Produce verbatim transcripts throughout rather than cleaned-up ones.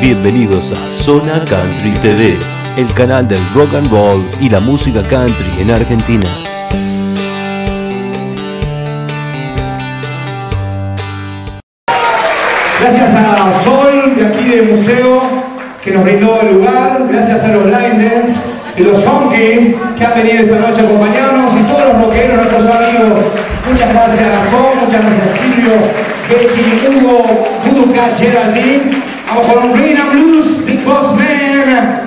Bienvenidos a Zona Country T V, el canal del rock and roll y la música country en Argentina. Gracias a Sol de aquí del museo que nos brindó el lugar, gracias a los line dance y los funky que han venido esta noche a acompañarnos y todos los rockeros, nuestros amigos. Muchas gracias a Ramón, muchas gracias a Silvio, Becky, Hugo, Voodoo Cat, Geraldine. Vamos con un Rhythm and Blues, Big Boss Man.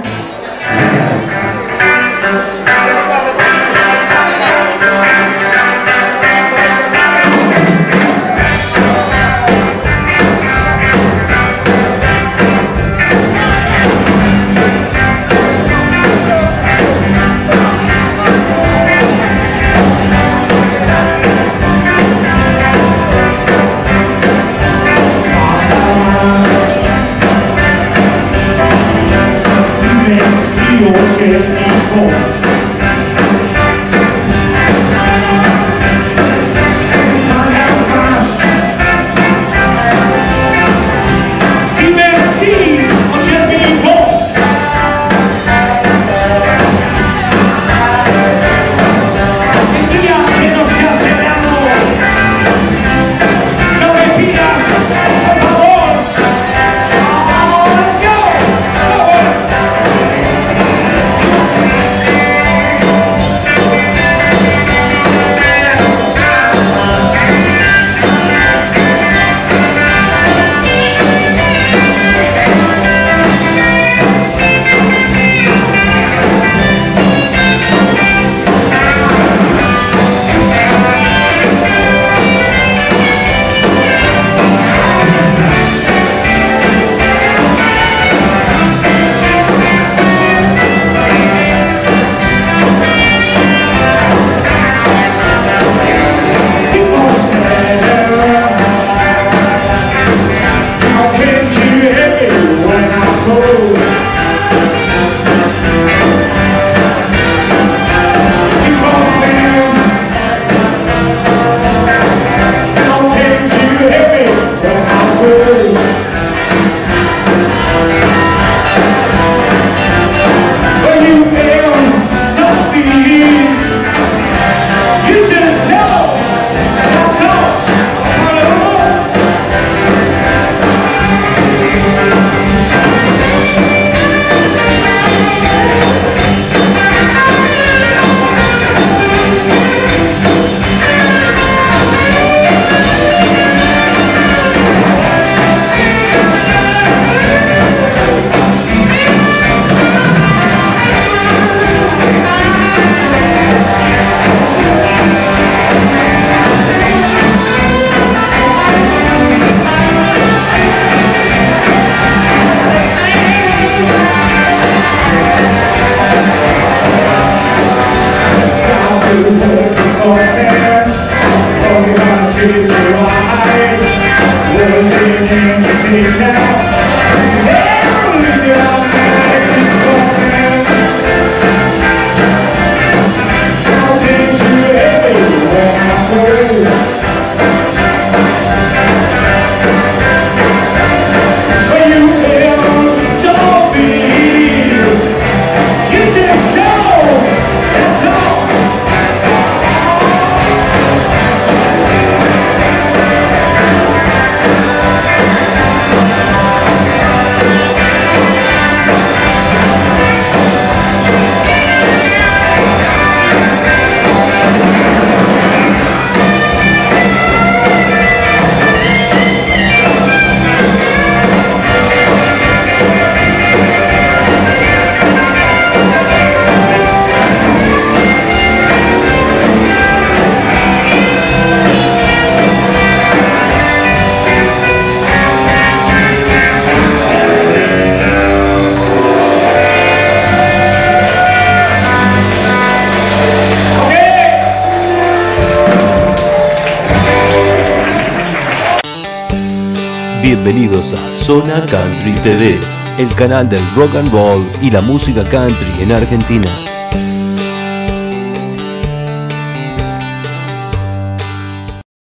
Bienvenidos a Zona Country T V, el canal del rock and roll y la música country en Argentina.